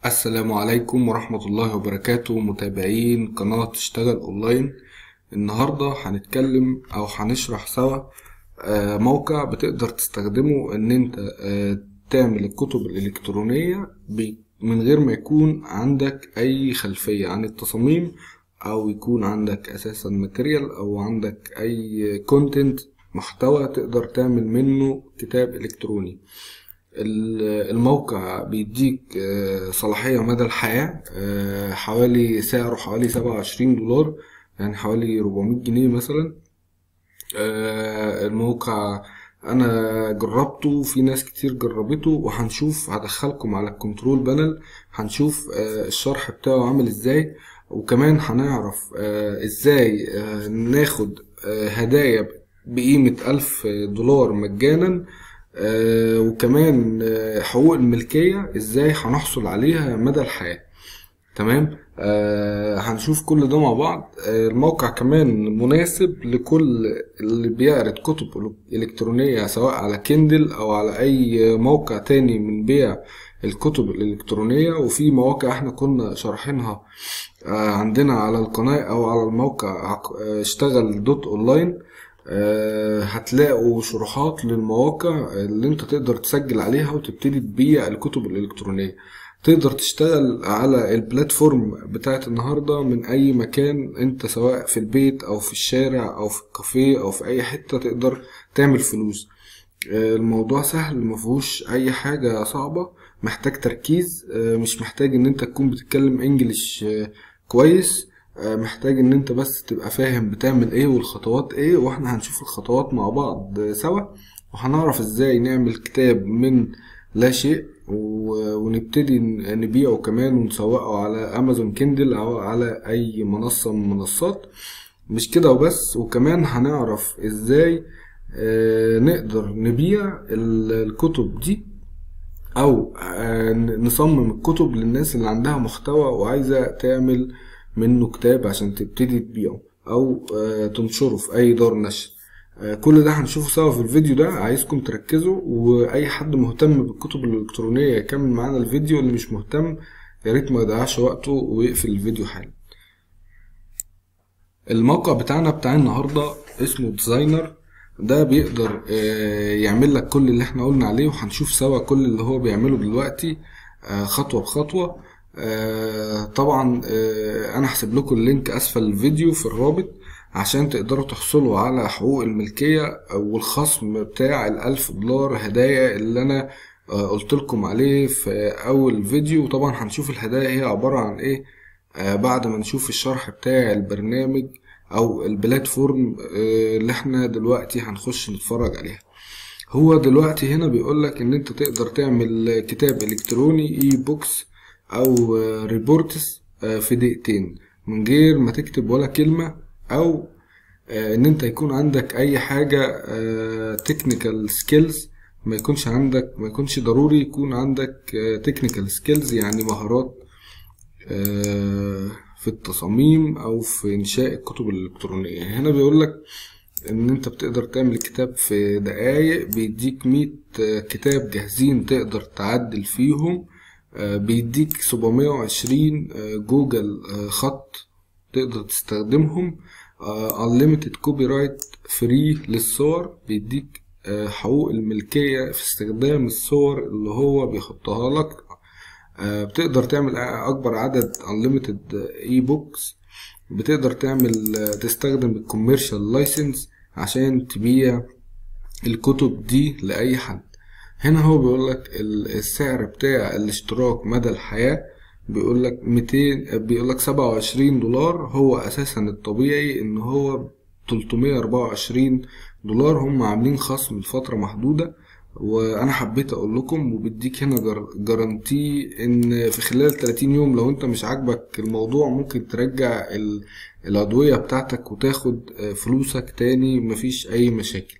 السلام عليكم ورحمة الله وبركاته، متابعين قناة تشتغل اونلاين. النهاردة هنتكلم او هنشرح سوا موقع بتقدر تستخدمه ان انت تعمل الكتب الالكترونية من غير ما يكون عندك اي خلفية عن التصاميم، او يكون عندك اساسا ماتيريال او عندك اي كونتنت محتوى تقدر تعمل منه كتاب الكتروني. الموقع بيديك صلاحية مدى الحياة، حوالي سعره حوالي $27، يعني حوالي 400 جنيه مثلا. الموقع انا جربته، في ناس كتير جربته، وهنشوف هدخلكم على الكنترول بانل، هنشوف الشرح بتاعه عامل ازاي، وكمان هنعرف ازاي ناخد هدايا بقيمة $1000 مجانا. وكمان حقوق الملكية ازاي هنحصل عليها مدى الحياة. تمام. هنشوف كل ده مع بعض. الموقع كمان مناسب لكل اللي بيعرض كتب إلكترونية، سواء على كيندل أو على أي موقع تاني من بيع الكتب الإلكترونية. وفي مواقع احنا كنا شارحينها عندنا على القناة أو على الموقع اشتغل دوت اونلاين. هتلاقوا شروحات للمواقع اللي انت تقدر تسجل عليها وتبتدي تبيع الكتب الإلكترونية. تقدر تشتغل على البلاتفورم بتاعت النهاردة من اي مكان انت، سواء في البيت او في الشارع او في الكافيه او في اي حتة تقدر تعمل فلوس. الموضوع سهل، مفيهوش اي حاجة صعبة، محتاج تركيز، مش محتاج ان انت تكون بتتكلم انجليش كويس، محتاج ان انت بس تبقى فاهم بتعمل ايه والخطوات ايه. واحنا هنشوف الخطوات مع بعض سوا، وهنعرف ازاي نعمل كتاب من لا شيء ونبتدي نبيعه كمان ونسوقه على امازون كيندل او على اي منصة من المنصات. مش كده وبس، وكمان هنعرف ازاي نقدر نبيع الكتب دي، او نصمم الكتب للناس اللي عندها محتوى وعايزة تعمل منه كتاب عشان تبتدي تبيعه او تنشره في اي دار نشر. كل ده هنشوفه سوا في الفيديو ده. عايزكم تركزوا، واي حد مهتم بالكتب الالكترونية يكمل معانا الفيديو، اللي مش مهتم ياريت ما يضيعش وقته ويقفل الفيديو حالا. الموقع بتاعنا بتاع النهاردة اسمه ديزاينر. ده بيقدر يعمل لك كل اللي احنا قلنا عليه، وهنشوف سوا كل اللي هو بيعمله دلوقتي خطوة بخطوة. طبعا انا هسيب لكم اللينك اسفل الفيديو في الرابط عشان تقدروا تحصلوا على حقوق الملكية والخصم بتاع $1000 هدايا اللي انا قلت لكم عليه في اول فيديو. وطبعا هنشوف الهدايا هي عبارة عن ايه بعد ما نشوف الشرح بتاع البرنامج او البلاتفورم اللي احنا دلوقتي هنخش نتفرج عليها. هو دلوقتي هنا بيقولك ان انت تقدر تعمل كتاب الكتروني اي بوكس او ريبورتس في دقيقتين من غير ما تكتب ولا كلمة، او ان انت يكون عندك اي حاجة تكنيكال سكيلز. ما يكونش ضروري يكون عندك تكنيكال سكيلز، يعني مهارات في التصاميم او في انشاء الكتب الالكترونية. هنا بيقولك ان انت بتقدر تعمل كتاب في دقايق، بيديك 100 كتاب جاهزين تقدر تعدل فيهم، بيديك 720 جوجل خط تقدر تستخدمهم، unlimited copyright free للصور، بيديك حقوق الملكية في استخدام الصور اللي هو بيحطها لك، بتقدر تعمل اكبر عدد unlimited e-books، بتقدر تستخدم الكوميرشال لايسنس عشان تبيع الكتب دي لأي حد. هنا هو بيقولك السعر بتاع الاشتراك مدى الحياة، بيقولك $27. هو اساسا الطبيعي ان هو $324. هم عاملين خصم لفترة محدودة، وانا حبيت اقول لكم. وبديك هنا جارانتي ان في خلال 30 يوم لو انت مش عاجبك الموضوع ممكن ترجع العضوية بتاعتك وتاخد فلوسك تاني، مفيش اي مشاكل.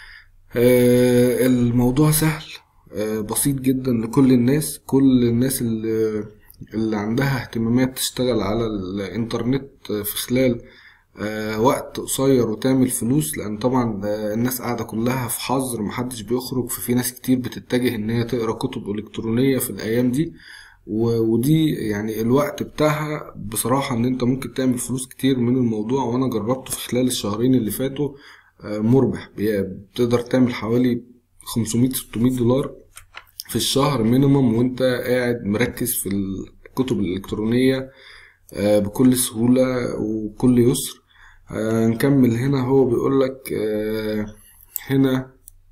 الموضوع سهل، بسيط جدا لكل الناس. كل الناس اللي عندها اهتمامات تشتغل على الانترنت في خلال وقت قصير وتعمل فلوس، لان طبعا الناس قاعدة كلها في حظر، محدش بيخرج، ففي ناس كتير بتتجه ان هي تقرأ كتب الكترونية في الايام دي. ودي يعني الوقت بتاعها بصراحة ان انت ممكن تعمل فلوس كتير من الموضوع، وانا جربته في خلال الشهرين اللي فاتوا. مربح، بتقدر تعمل حوالي 500-600 دولار في الشهر مينيمم، وانت قاعد مركز في الكتب الإلكترونية بكل سهولة وكل يسر. نكمل هنا. هو بيقولك هنا: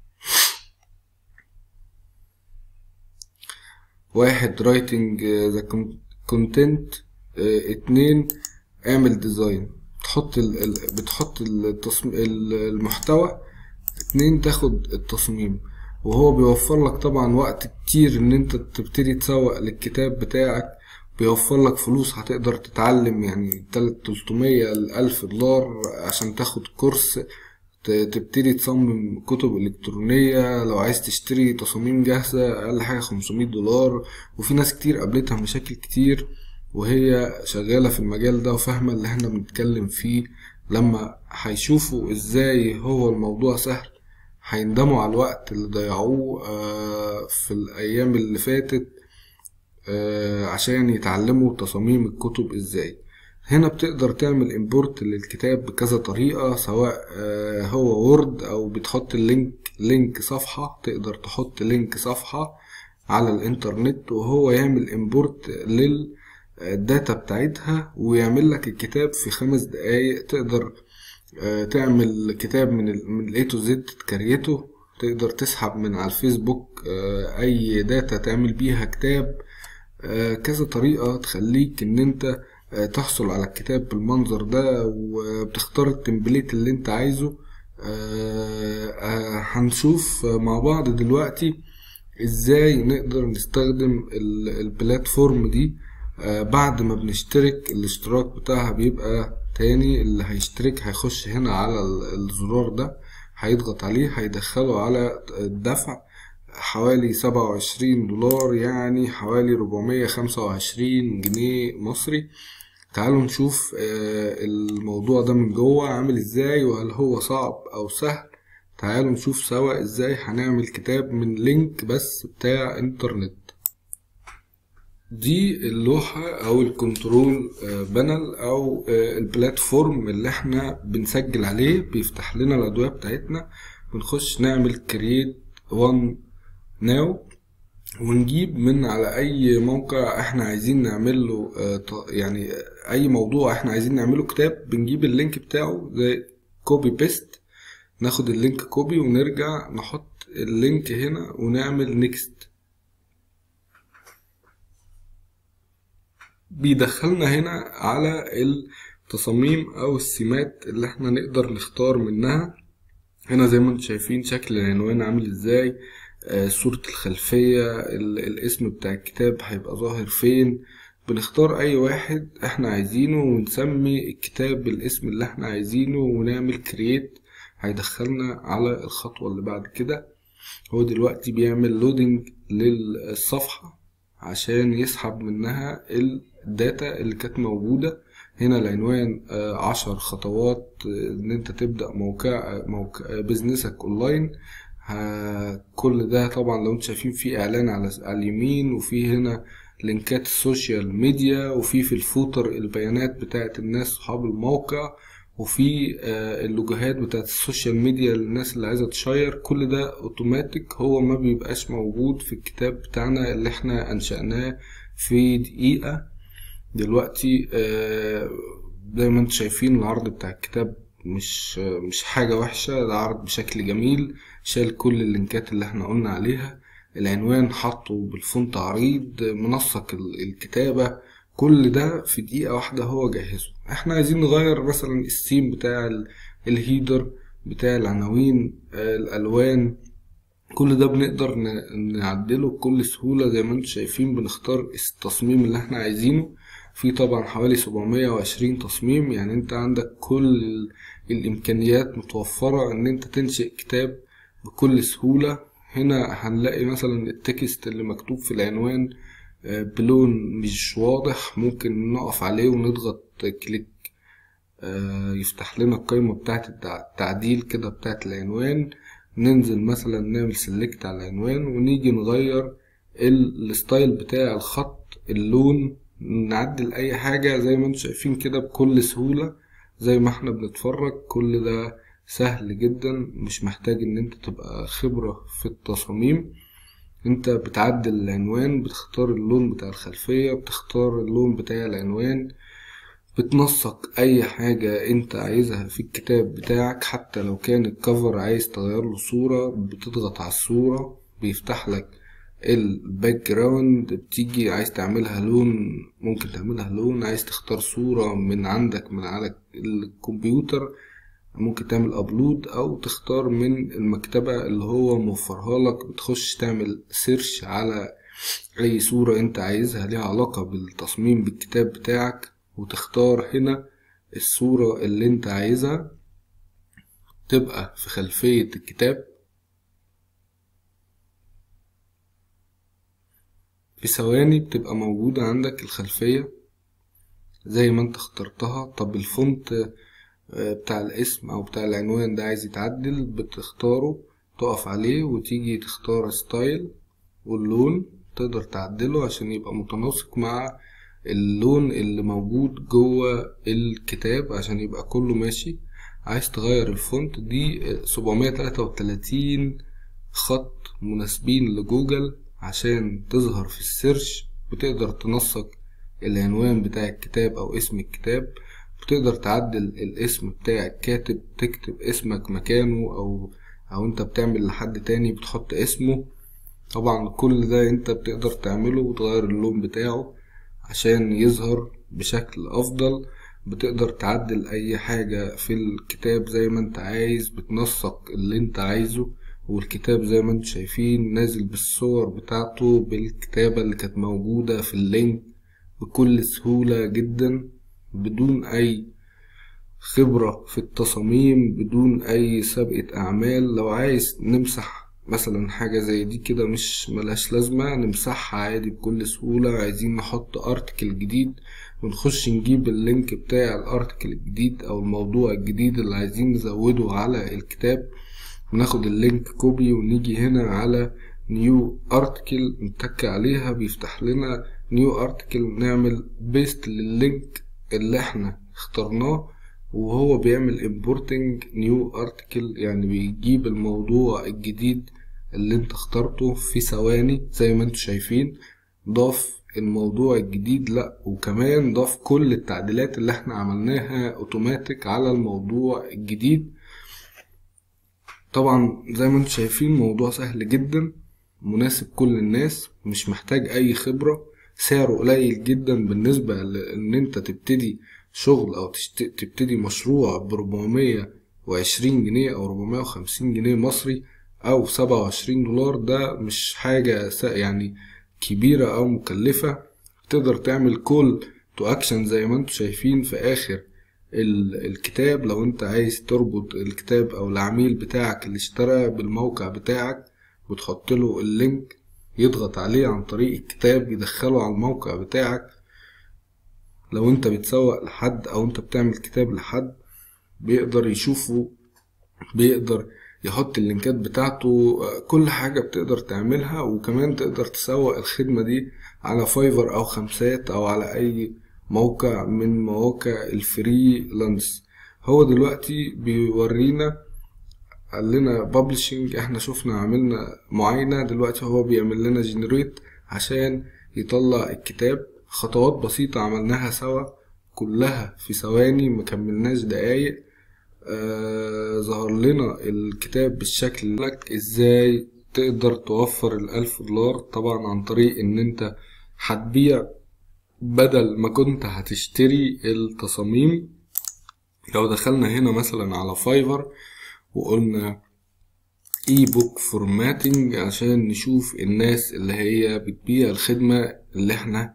1 writing the content، 2 اعمل ديزاين، بتحط المحتوى، 2 تاخد التصميم. وهو بيوفر لك طبعا وقت كتير ان انت تبتدي تسوق للكتاب بتاعك، بيوفر لك فلوس. هتقدر تتعلم يعني 300-1000 دولار عشان تاخد كورس تبتدي تصمم كتب إلكترونية. لو عايز تشتري تصاميم جاهزة أقل حاجة 500 دولار. وفي ناس كتير قابلتها مشاكل كتير وهي شغالة في المجال ده وفاهمة اللي احنا بنتكلم فيه. لما هيشوفوا ازاي هو الموضوع سهل هيندموا على الوقت اللي ضيعوه في الأيام اللي فاتت عشان يتعلموا تصاميم الكتب ازاي. هنا بتقدر تعمل امبورت للكتاب بكذا طريقة، سواء هو وورد او بتحط لينك صفحة. تقدر تحط لينك صفحة على الانترنت وهو يعمل امبورت للداتا بتاعتها ويعمل لك الكتاب في 5 دقايق. تقدر تعمل كتاب من A to Z تكريته. تقدر تسحب من على الفيسبوك اي داتا تعمل بيها كتاب. كذا طريقة تخليك ان انت تحصل على الكتاب بالمنظر ده، وبتختار التمبليت اللي انت عايزه. هنشوف مع بعض دلوقتي ازاي نقدر نستخدم البلاتفورم دي. بعد ما بنشترك الاشتراك بتاعها بيبقى تاني. اللي هيشترك هيخش هنا على الزرار ده، هيضغط عليه، هيدخله على الدفع حوالي 27 دولار، يعني حوالي 425 جنيه مصري. تعالوا نشوف الموضوع ده من جوه عامل ازاي، وهل هو صعب او سهل. تعالوا نشوف سوا ازاي هنعمل كتاب من لينك بس بتاع انترنت. دي اللوحة او الكنترول بانل او البلاتفورم اللي احنا بنسجل عليه. بيفتح لنا الادوية بتاعتنا، بنخش نعمل كرييت وان ناو ونجيب من على اي موقع احنا عايزين نعمله يعني اي موضوع احنا عايزين نعمله كتاب. بنجيب اللينك بتاعه زي كوبي بيست، ناخد اللينك كوبي ونرجع نحط اللينك هنا ونعمل نيكست. بيدخلنا هنا على التصاميم او السمات اللي احنا نقدر نختار منها. هنا زي ما انتم شايفين شكل العنوان عامل ازاي، صورة الخلفية، الاسم بتاع الكتاب هيبقى ظاهر فين. بنختار اي واحد احنا عايزينه ونسمي الكتاب بالاسم اللي احنا عايزينه ونعمل كرييت. هيدخلنا على الخطوة اللي بعد كده. هو دلوقتي بيعمل لودنج للصفحة عشان يسحب منها الداتا اللي كانت موجودة. هنا العنوان 10 خطوات ان انت تبدأ موقع بزنسك اونلاين. كل ده طبعا لو انتم شايفين فيه اعلان على اليمين، وفي هنا لينكات السوشيال ميديا، وفي الفوتر البيانات بتاعت الناس صحاب الموقع، وفي اللوجوهات بتاعت السوشيال ميديا للناس اللي عايزة تشير. كل ده اوتوماتيك، هو ما بيبقاش موجود في الكتاب بتاعنا اللي احنا انشأناه في دقيقة. دلوقتي زي ما انتم شايفين العرض بتاع الكتاب مش حاجة وحشة، ده عرض بشكل جميل، شال كل اللينكات اللي احنا قلنا عليها. العنوان حطه بالفونت عريض، منسق الكتابة، كل ده في دقيقة واحدة هو جهزه. احنا عايزين نغير مثلا السيم بتاع الهيدر بتاع العناوين، الالوان، كل ده بنقدر نعدله بكل سهولة. زي ما انتم شايفين بنختار التصميم اللي احنا عايزينه. في طبعا حوالي 720 تصميم، يعني انت عندك كل الامكانيات متوفرة ان انت تنشئ كتاب بكل سهولة. هنا هنلاقي مثلا التكست اللي مكتوب في العنوان بلون مش واضح، ممكن نقف عليه ونضغط كليك يفتح لنا القائمة بتاعت التعديل كده بتاعت العنوان. ننزل مثلا نعمل سيلكت على العنوان ونيجي نغير الستايل بتاع الخط نحط اللون، نعدل اي حاجة زي ما انتم شايفين كده بكل سهولة زي ما احنا بنتفرج. كل ده سهل جدا، مش محتاج ان انت تبقى خبرة في التصاميم. انت بتعدل العنوان، بتختار اللون بتاع الخلفية، بتختار اللون بتاع العنوان، بتنسق اي حاجة انت عايزها في الكتاب بتاعك. حتى لو كان الكفر عايز تغير له صورة، بتضغط على الصورة بيفتح لك الباك جراوند. بتيجي عايز تعملها لون، ممكن تعملها لون. عايز تختار صورة من عندك من على الكمبيوتر، ممكن تعمل ابلود او تختار من المكتبة اللي هو موفرها لك. بتخش تعمل سيرش على اي صورة انت عايزها ليها علاقة بالتصميم بالكتاب بتاعك، وتختار هنا الصورة اللي انت عايزها تبقى في خلفية الكتاب. في ثواني بتبقى موجودة عندك الخلفية زي ما انت اخترتها. طب الفونت بتاع الاسم او بتاع العنوان ده عايز يتعدل، بتختاره، تقف عليه وتيجي تختار ستايل واللون، تقدر تعدله عشان يبقى متناسق مع اللون اللي موجود جوه الكتاب عشان يبقى كله ماشي. عايز تغير الفونت دي 733 خط مناسبين لجوجل عشان تظهر في السيرش. بتقدر تنسق العنوان بتاع الكتاب او اسم الكتاب، بتقدر تعدل الاسم بتاع الكاتب، تكتب اسمك مكانه او انت بتعمل لحد تاني بتحط اسمه. طبعا كل ده انت بتقدر تعمله وتغير اللون بتاعه عشان يظهر بشكل افضل. بتقدر تعدل اي حاجة في الكتاب زي ما انت عايز، بتنسق اللي انت عايزه. والكتاب زي ما انتم شايفين نازل بالصور بتاعته بالكتابة اللي كانت موجودة في اللينك بكل سهولة جدا، بدون اي خبرة في التصاميم، بدون اي سابقة اعمال. لو عايز نمسح مثلا حاجة زي دي كده مش ملهاش لازمة، نمسحها عادي بكل سهولة. عايزين نحط ارتكل جديد، ونخش نجيب اللينك بتاع الارتكل الجديد او الموضوع الجديد اللي عايزين نزوده على الكتاب، وناخد اللينك كوبي ونيجي هنا على نيو ارتكل نتك عليها، بيفتح لنا نيو ارتكل، نعمل بيست لللينك اللي احنا اخترناه وهو بيعمل importing new article، يعني بيجيب الموضوع الجديد اللي انت اخترته في ثواني زي ما انتوا شايفين. ضاف الموضوع الجديد، لا وكمان ضاف كل التعديلات اللي احنا عملناها اوتوماتيك على الموضوع الجديد. طبعا زي ما انتوا شايفين موضوع سهل جدا، مناسب كل الناس، مش محتاج اي خبرة، سعره قليل جدا بالنسبة لان انت تبتدي شغل او تبتدي مشروع ب420 جنيه او 450 جنيه مصري او 27 دولار. ده مش حاجة يعني كبيرة او مكلفة. تقدر تعمل كول تو اكشن زي ما انتوا شايفين في اخر الكتاب. لو انت عايز تربط الكتاب او العميل بتاعك اللي اشترى بالموقع بتاعك، وتحط له اللينك يضغط عليه عن طريق الكتاب يدخله على الموقع بتاعك. لو انت بتسوق لحد او انت بتعمل كتاب لحد بيقدر يشوفه، بيقدر يحط اللينكات بتاعته، كل حاجة بتقدر تعملها. وكمان تقدر تسوق الخدمة دي على فايفر او خمسات او على اي موقع من مواقع الفريلانس. هو دلوقتي بيورينا، قال لنا بابلشنج، احنا شفنا عملنا معاينة، دلوقتي هو بيعمل لنا جنريت عشان يطلع الكتاب. خطوات بسيطة عملناها سوا كلها في ثواني مكملناش دقايق. ظهر لنا الكتاب بالشكل لك. ازاي تقدر توفر $1000؟ طبعا عن طريق ان انت هتبيع بدل ما كنت هتشتري التصاميم. لو دخلنا هنا مثلا على فايفر وقلنا اي بوك فورماتنج عشان نشوف الناس اللي هي بتبيع الخدمة اللي احنا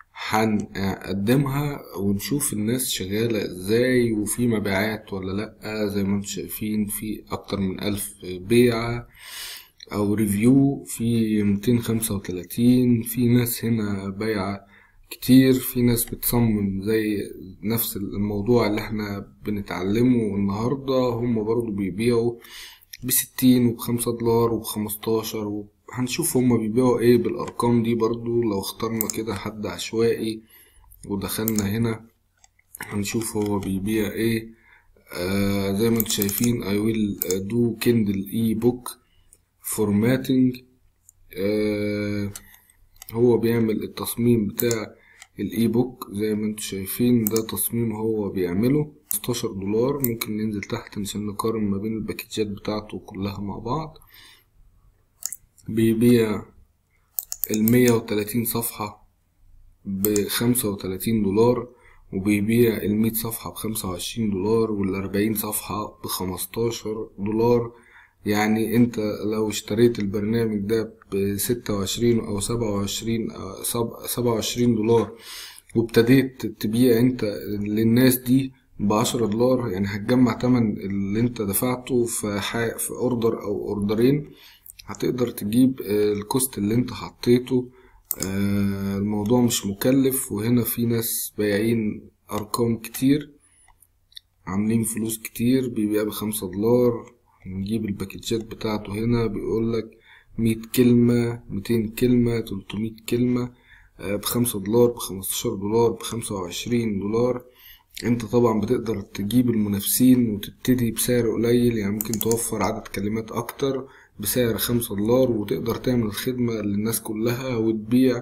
هنقدمها، ونشوف الناس شغالة ازاي وفي مبيعات ولا لأ. زي ما انتم شايفين في اكتر من 1000 بيعة او ريفيو، في 235. في ناس هنا بايعة كتير، في ناس بتصمم زي نفس الموضوع اللي احنا بنتعلمه النهاردة، هم برضو بيبيعوا ب60 وب5 دولار وب15 هنشوف هما بيبيعوا ايه بالارقام دي برضو. لو اخترنا كده حد عشوائي ودخلنا هنا هنشوف هو بيبيع ايه. زي ما انتم شايفين I will do Kindle e-book formatting. هو بيعمل التصميم بتاع الاي بوك زي ما انتم شايفين، ده تصميم هو بيعمله $16. ممكن ننزل تحت عشان نقارن ما بين الباكيجات بتاعته كلها مع بعض. بيبيع 130 صفحة $35، وبيبيع 100 صفحة $25، وال40 صفحة $15. يعني انت لو اشتريت البرنامج ده ب26 او 27 دولار وابتديت تبيع انت للناس دي ب10 $، يعني هتجمع تمن اللي انت دفعته في اوردر او اوردرين، هتقدر تجيب الكوست اللي انت حطيته. الموضوع مش مكلف، وهنا في ناس بايعين ارقام كتير عاملين فلوس كتير. بيبيع ب5 $. نجيب الباكيجات بتاعته هنا، بيقولك 100 كلمة 200 كلمة 300 كلمة ب5 $، ب15 $، ب25 $. انت طبعا بتقدر تجيب المنافسين وتبتدي بسعر قليل، يعني ممكن توفر عدد كلمات اكتر بسعر $5، وتقدر تعمل خدمة للناس كلها وتبيع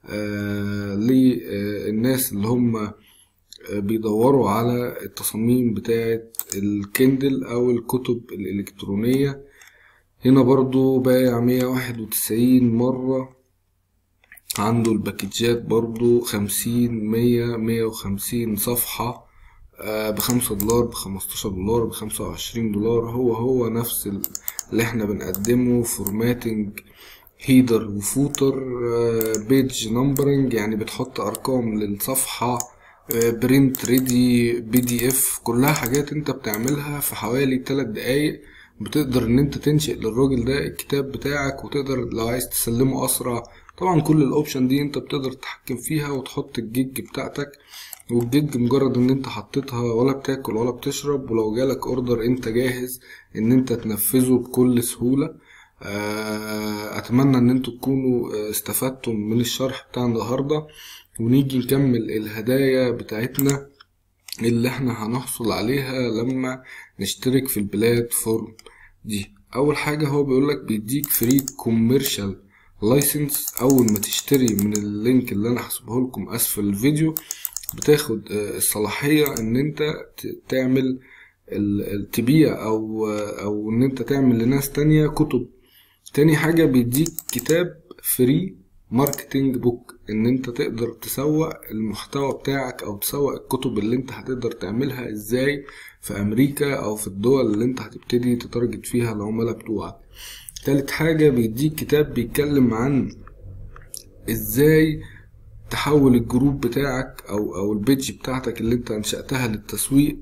للناس اللي هم بيدوروا على التصاميم بتاعة الكندل او الكتب الالكترونية. هنا برضو بايع 191 مرة. عنده الباكيجات برضو 50 150 صفحة ب5 $، ب15 $، ب25 $. هو نفس اللي احنا بنقدمه. فورماتنج هيدر وفوتر، بيج نمبرنج يعني بتحط ارقام للصفحة، برنت ريدي PDF، كلها حاجات انت بتعملها في حوالي 3 دقايق. بتقدر ان انت تنشئ للراجل ده الكتاب بتاعك، وتقدر لو عايز تسلمه اسرع. طبعا كل الاوبشن دي انت بتقدر تتحكم فيها وتحط الجيج بتاعتك، والجيج مجرد ان انت حطيتها ولا بتاكل ولا بتشرب، ولو جالك اوردر انت جاهز ان انت تنفذه بكل سهولة. اتمنى ان انتوا تكونوا استفدتم من الشرح بتاع النهاردة، ونيجي نكمل الهدايا بتاعتنا اللي احنا هنحصل عليها لما نشترك في البلاتفورم دي. اول حاجة هو بيقولك بيديك فري كوميرشال لايسنس. اول ما تشتري من اللينك اللي انا هسيبه لكم اسفل الفيديو بتاخد الصلاحية ان انت تعمل تبيع او ان انت تعمل لناس تانية كتب. تاني حاجة بيديك كتاب فري ماركتينج بوك، ان انت تقدر تسوق المحتوى بتاعك او تسوق الكتب اللي انت هتقدر تعملها ازاي في امريكا او في الدول اللي انت هتبتدي تتارجت فيها العملاء بتوعك. تالت حاجة بيديك كتاب بيتكلم عن ازاي تحول الجروب بتاعك او البيج بتاعتك اللي انت انشأتها للتسويق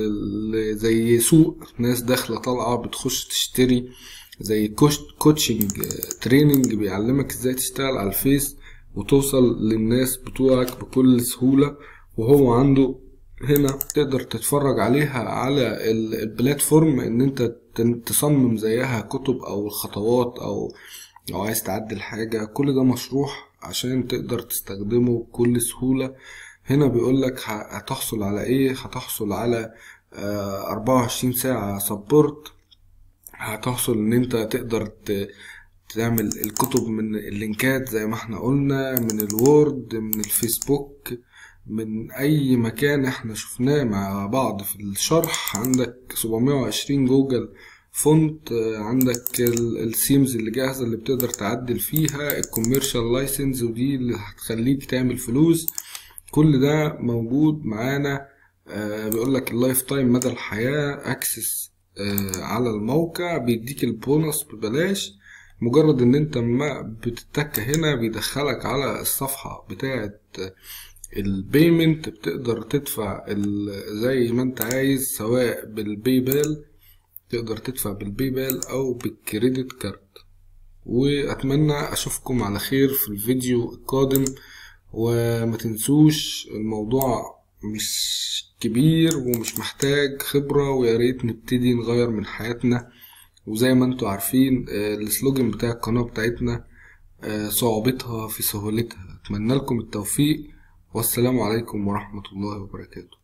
زي سوق ناس داخلة طالعة بتخش تشتري، زي كوتشنج تريننج بيعلمك ازاي تشتغل على الفيس وتوصل للناس بتوعك بكل سهولة. وهو عنده هنا تقدر تتفرج عليها على البلاتفورم ان انت تصمم زيها كتب او الخطوات او لو عايز تعدل حاجة، كل ده مشروح عشان تقدر تستخدمه بكل سهولة. هنا بيقولك هتحصل على ايه، هتحصل على 24 ساعة سبورت، هتحصل ان انت تقدر تعمل الكتب من اللينكات زي ما احنا قلنا، من الوورد، من الفيسبوك، من اي مكان احنا شفناه مع بعض في الشرح. عندك 720 جوجل فونت، عندك السيمز اللي جاهزة اللي بتقدر تعدل فيها، الكوميرشال لايسنس ودي اللي هتخليك تعمل فلوس. كل ده موجود معانا. بيقولك اللايف تايم مدى الحياة اكسس على الموقع، بيديك البونص ببلاش. مجرد ان انت ما بتتك هنا بيدخلك على الصفحة بتاعة البيمنت، بتقدر تدفع زي ما انت عايز، سواء بالباي بال، تقدر تدفع بالباي بال او بالكريدت كارد. واتمنى اشوفكم على خير في الفيديو القادم. وما تنسوش الموضوع مش كبير ومش محتاج خبرة، وياريت نبتدي نغير من حياتنا. وزي ما انتوا عارفين السلوجن بتاع القناة بتاعتنا صعوبتها في سهولتها. أتمنى لكم التوفيق، والسلام عليكم ورحمة الله وبركاته.